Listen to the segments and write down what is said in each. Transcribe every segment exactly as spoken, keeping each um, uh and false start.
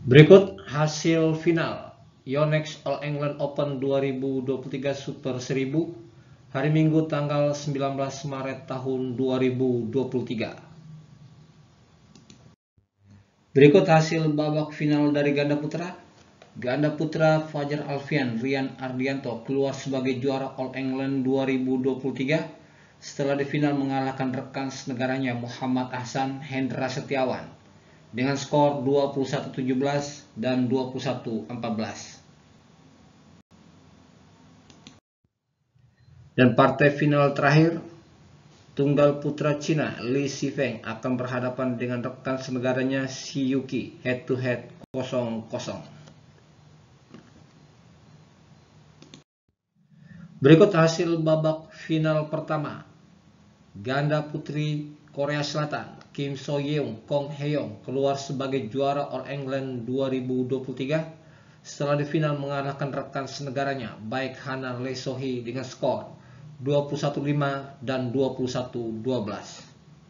Berikut hasil final Yonex All England Open dua ribu dua puluh tiga Super seribu hari Minggu tanggal sembilan belas Maret tahun dua ribu dua puluh tiga. Berikut hasil babak final dari ganda putra. Ganda putra Fajar Alfian Rian Ardianto keluar sebagai juara All England dua ribu dua puluh tiga setelah di final mengalahkan rekan senegaranya Muhammad Ahsan Hendra Setiawan dengan skor dua puluh satu tujuh belas dan dua puluh satu empat belas. Dan partai final terakhir, tunggal putra Cina Li Shifeng akan berhadapan dengan rekan senegaranya Shi Yuqi head to head kosong kosong. Berikut hasil babak final pertama. Ganda putri Korea Selatan Kim So Yeong Kong Hyeong keluar sebagai juara All England dua ribu dua puluh tiga setelah di final mengalahkan rekan senegaranya baik Hana Lee So-hee dengan skor dua puluh satu lima dan dua puluh satu dua belas.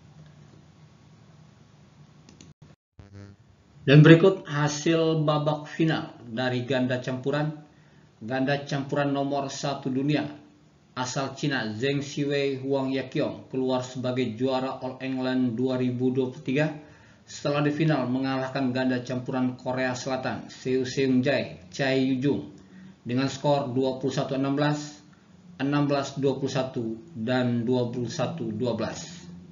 Dan berikut hasil babak final dari ganda campuran. Ganda campuran nomor satu dunia asal Cina Zheng Siwei Huang Yaqiong keluar sebagai juara All England dua ribu dua puluh tiga setelah di final mengalahkan ganda campuran Korea Selatan Seo Seung-jae Chai Yu-jung dengan skor dua puluh satu enam belas, enam belas dua puluh satu dan dua puluh satu dua belas.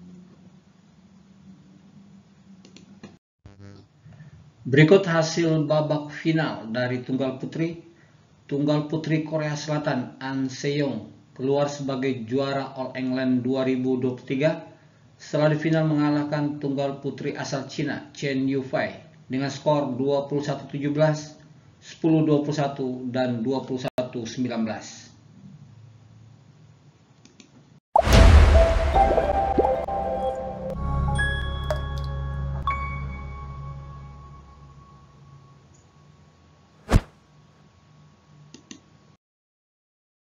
Berikut hasil babak final dari tunggal putri. Tunggal putri Korea Selatan An Se-young keluar sebagai juara All England dua ribu dua puluh tiga setelah di final mengalahkan tunggal putri asal Cina Chen Yufei dengan skor dua puluh satu tujuh belas, sepuluh dua puluh satu dan dua puluh satu sembilan belas.